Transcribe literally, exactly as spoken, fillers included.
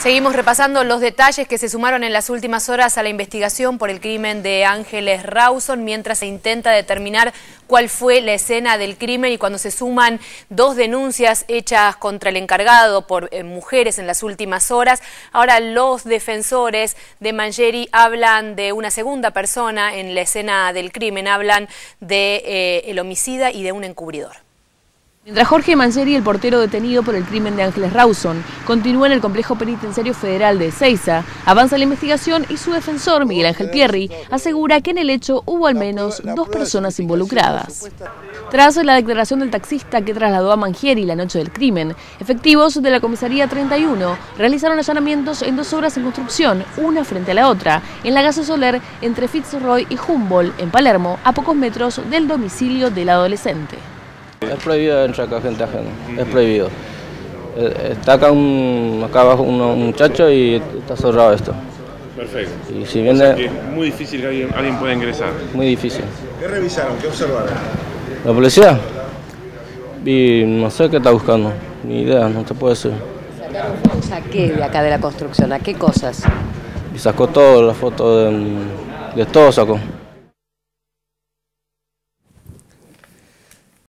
Seguimos repasando los detalles que se sumaron en las últimas horas a la investigación por el crimen de Ángeles Rawson, mientras se intenta determinar cuál fue la escena del crimen y cuando se suman dos denuncias hechas contra el encargado por eh, mujeres en las últimas horas. Ahora los defensores de Mangieri hablan de una segunda persona en la escena del crimen, hablan de eh, el homicida y de un encubridor. Mientras Jorge Mangieri, el portero detenido por el crimen de Ángeles Rawson, continúa en el complejo penitenciario federal de Ezeiza, avanza la investigación y su defensor, Miguel Ángel Pierri, asegura que en el hecho hubo al menos dos personas involucradas. Tras la declaración del taxista que trasladó a Mangieri la noche del crimen, efectivos de la comisaría treinta y uno realizaron allanamientos en dos obras en construcción, una frente a la otra, en la Gaso Soler entre Fitzroy y Humboldt, en Palermo, a pocos metros del domicilio del adolescente. Es prohibido entrar acá gente ajena, es prohibido. Está acá, un, acá abajo un muchacho y está cerrado esto. Perfecto. Y si viene, o sea que es muy difícil que alguien, alguien pueda ingresar. Muy difícil. ¿Qué revisaron? ¿Qué observaron? ¿La policía? Y no sé qué está buscando, ni idea, no te puedo decir. ¿Sacaron saqué de acá de la construcción? ¿A qué cosas? Y sacó todo, la foto de, de todo sacó.